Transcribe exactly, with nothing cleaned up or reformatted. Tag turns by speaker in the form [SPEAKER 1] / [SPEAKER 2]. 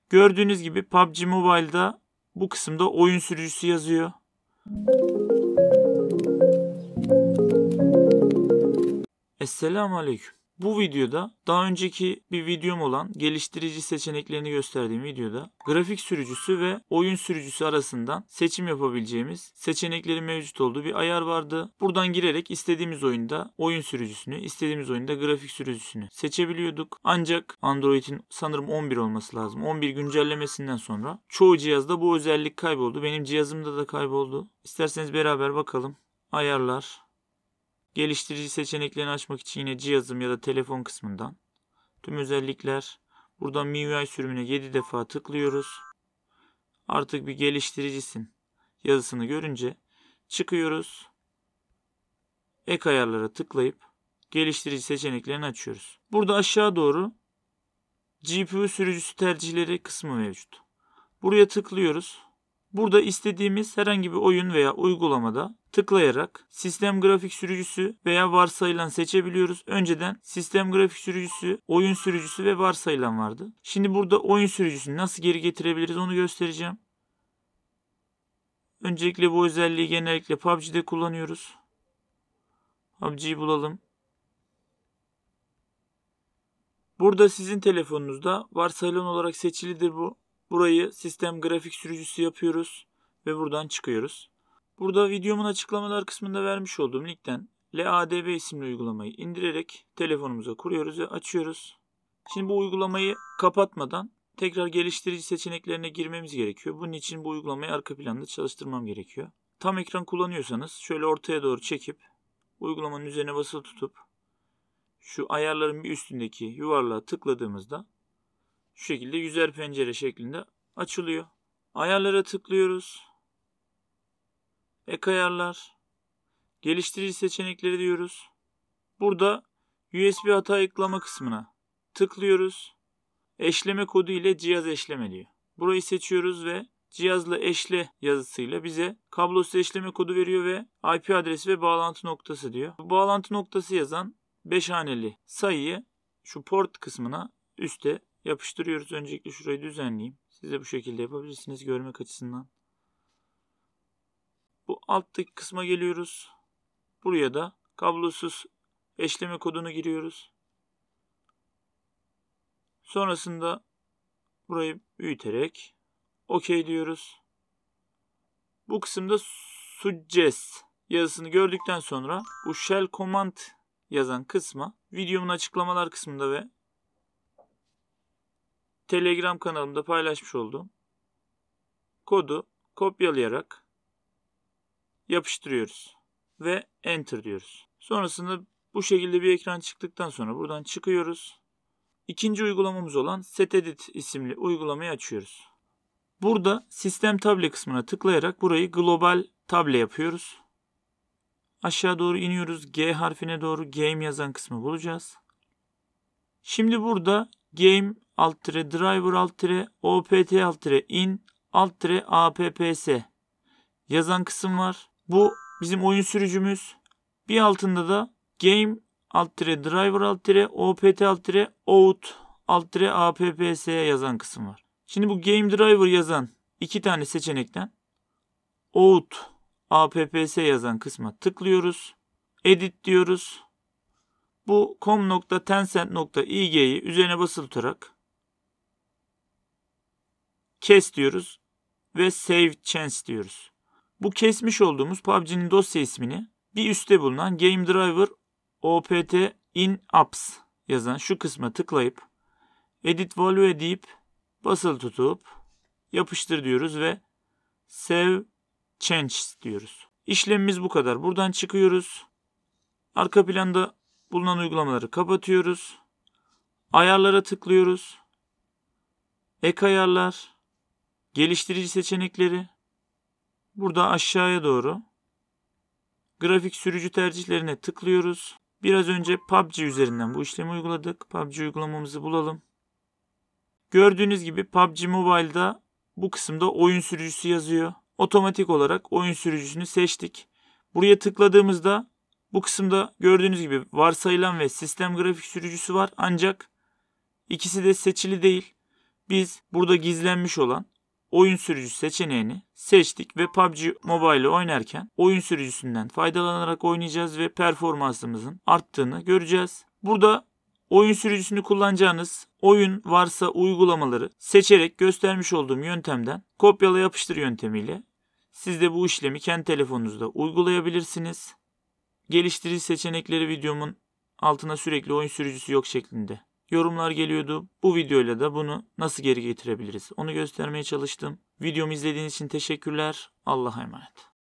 [SPEAKER 1] Gördüğünüz gibi P U B G Mobile'da bu kısımda oyun sürücüsü yazıyor. Esselamu Aleyküm. Bu videoda daha önceki bir videom olan geliştirici seçeneklerini gösterdiğim videoda grafik sürücüsü ve oyun sürücüsü arasından seçim yapabileceğimiz seçeneklerin mevcut olduğu bir ayar vardı. Buradan girerek istediğimiz oyunda oyun sürücüsünü, istediğimiz oyunda grafik sürücüsünü seçebiliyorduk. Ancak Android'in sanırım on bir olması lazım. on bir güncellemesinden sonra çoğu cihazda bu özellik kayboldu. Benim cihazımda da kayboldu. İsterseniz beraber bakalım. Ayarlar. Geliştirici seçeneklerini açmak için yine cihazım ya da telefon kısmından tüm özellikler. Buradan M I U I sürümüne yedi defa tıklıyoruz. Artık bir geliştiricisin yazısını görünce çıkıyoruz. Ek ayarlara tıklayıp geliştirici seçeneklerini açıyoruz. Burada aşağı doğru G P U sürücüsü tercihleri kısmı mevcut. Buraya tıklıyoruz. Burada istediğimiz herhangi bir oyun veya uygulamada tıklayarak sistem grafik sürücüsü veya varsayılan seçebiliyoruz. Önceden sistem grafik sürücüsü, oyun sürücüsü ve varsayılan vardı. Şimdi burada oyun sürücüsünü nasıl geri getirebiliriz onu göstereceğim. Öncelikle bu özelliği genellikle P U B G'de kullanıyoruz. P U B G'yi bulalım. Burada sizin telefonunuzda varsayılan olarak seçilidir bu. Burayı sistem grafik sürücüsü yapıyoruz ve buradan çıkıyoruz. Burada videomun açıklamalar kısmında vermiş olduğum linkten L A D B isimli uygulamayı indirerek telefonumuza kuruyoruz ve açıyoruz. Şimdi bu uygulamayı kapatmadan tekrar geliştirici seçeneklerine girmemiz gerekiyor. Bunun için bu uygulamayı arka planda çalıştırmam gerekiyor. Tam ekran kullanıyorsanız şöyle ortaya doğru çekip uygulamanın üzerine basılı tutup şu ayarların bir üstündeki yuvarlığa tıkladığımızda şu şekilde yüzer pencere şeklinde açılıyor. Ayarlara tıklıyoruz. Ek ayarlar. Geliştirici seçenekleri diyoruz. Burada U S B hata ayıklama kısmına tıklıyoruz. Eşleme kodu ile cihaz eşleme diyor. Burayı seçiyoruz ve cihazla eşle yazısıyla bize kablosuz eşleme kodu veriyor ve I P adresi ve bağlantı noktası diyor. Bu bağlantı noktası yazan beş haneli sayıyı şu port kısmına üstte yapıştırıyoruz. Öncelikle şurayı düzenleyeyim. Siz de bu şekilde yapabilirsiniz görmek açısından. Bu alttaki kısma geliyoruz. Buraya da kablosuz eşleme kodunu giriyoruz. Sonrasında burayı büyüterek OK diyoruz. Bu kısımda suggest yazısını gördükten sonra bu shell command yazan kısma videomun açıklamalar kısmında ve Telegram kanalımda paylaşmış olduğum kodu kopyalayarak yapıştırıyoruz ve enter diyoruz. Sonrasında bu şekilde bir ekran çıktıktan sonra buradan çıkıyoruz. İkinci uygulamamız olan SetEdit isimli uygulamayı açıyoruz. Burada sistem table kısmına tıklayarak burayı global table yapıyoruz. Aşağı doğru iniyoruz. G harfine doğru game yazan kısmı bulacağız. Şimdi burada game alt tire driver alt tire opt alt tire in alt tire apps yazan kısım var. Bu bizim oyun sürücümüz. Bir altında da game alt tire driver alt tire opt alt tire out alt tire apps yazan kısım var. Şimdi bu game driver yazan iki tane seçenekten out apps yazan kısma tıklıyoruz. Edit diyoruz. Bu com nokta tencent nokta i g'yi üzerine basılı tutarak kes diyoruz ve save change diyoruz. Bu kesmiş olduğumuz P U B G'nin dosya ismini bir üstte bulunan game driver opt in apps yazan şu kısma tıklayıp edit value deyip basılı tutup yapıştır diyoruz ve save change diyoruz. İşlemimiz bu kadar. Buradan çıkıyoruz. Arka planda bulunan uygulamaları kapatıyoruz. Ayarlara tıklıyoruz. Ek ayarlar. Geliştirici seçenekleri. Burada aşağıya doğru grafik sürücü tercihlerine tıklıyoruz. Biraz önce P U B G üzerinden bu işlemi uyguladık. P U B G uygulamamızı bulalım. Gördüğünüz gibi P U B G Mobile'da bu kısımda oyun sürücüsü yazıyor. Otomatik olarak oyun sürücüsünü seçtik. Buraya tıkladığımızda bu kısımda gördüğünüz gibi varsayılan ve sistem grafik sürücüsü var. Ancak ikisi de seçili değil. Biz burada gizlenmiş olan oyun sürücüsü seçeneğini seçtik ve P U B G Mobile'ı oynarken oyun sürücüsünden faydalanarak oynayacağız ve performansımızın arttığını göreceğiz. Burada oyun sürücüsünü kullanacağınız oyun varsa uygulamaları seçerek göstermiş olduğum yöntemden kopyala yapıştır yöntemiyle siz de bu işlemi kendi telefonunuzda uygulayabilirsiniz. Geliştirici seçenekleri videomun altına sürekli oyun sürücüsü yok şeklinde yorumlar geliyordu. Bu videoyla da bunu nasıl geri getirebiliriz onu göstermeye çalıştım. Videomu izlediğiniz için teşekkürler. Allah'a emanet.